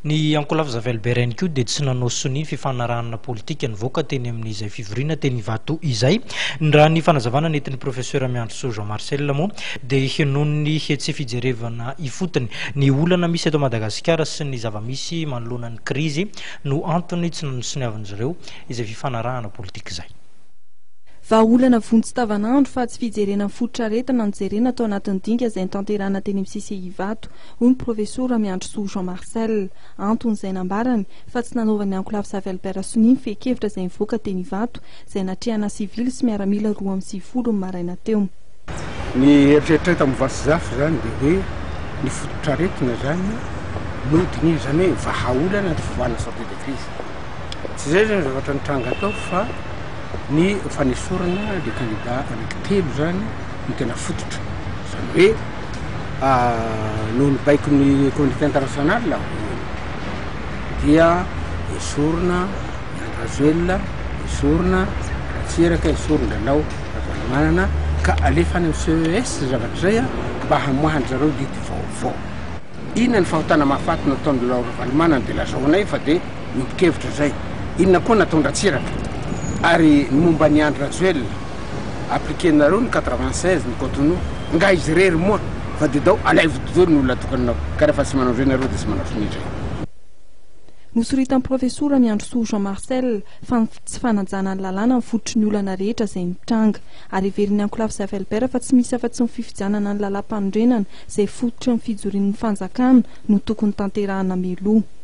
Ny Ankolava Zavelbert ihany koa dia tsy nanao soni ny fifanarahana politika nivoaka teny amin'izay fivoriana teny Ivato izay. Raha ny fanazavana nentin'ny professeur Miandrosoa Jean Marcel moa dia noho ny tsy fijerevana ifotony ny olana misy eto Madagasikara sy ny zava-misy manoloana ny krizy no antony tsy nanosoniavan'izy ireo izay fifanarahana politika izay. Vahaolana vonjy tavanandro fa tsy fijerena fototra aretina nijerena atao anatin'ny dinga izay nitanterahana teny amin'ny CCI Ivato hoy ny professeur Miandrosoa Jean Marcel. Antony izay nambarany fa tsy nanaovan'ny Ankolava Zavelbert sonia ny fehi-kevitra izay nivoaka teny Ivato izay natrehana sivily sy miaramila 2:40 ny maraina teo. Ny eritreretra mivatsy zafy zany dia hoe ny fototra aretina zany no dinina zany hoe vahaolana ny fivoahana sortie de crise. Tsy izay zany zavatra nitranga atao fa ny fanesorana le candidat anankitelo zany no tena fototra zany hoe noho ny baiko ny communauté internationale dia esorina Andra esorina Ratsiraka esorina Ndralao Ravalomanana ka alefa any amin'ny CES zavatra zay mba hamoahany zareo dity vaovao. Inona ny fahotana mahafaty nataon'ny Ravalomanana dia lazaonay fa dia mipikevitra zay. Inona koa nataon'ny Ratsiraka ary momba ny Andra Rajoelina appliquenareo ny 96 ny Cotonou nga izy rery moa fa dia dao alay vodidoro ny olona tokanao ka rehefa tsy manao renareo dia tsy manao finindray. Nosoritan'ny professeur Miandrosoa Jean Marcel fa tsy fanajana ny lalàna mifototry ny olana rehetra izay mitranga ary heverin'ny Ankolava Zavelbert fa tsy misy afa-tsy ny fifidianana ny lalam-panondrenana izay fototry ny fijorian'ny fanjakana no tokony tanterahana meloa.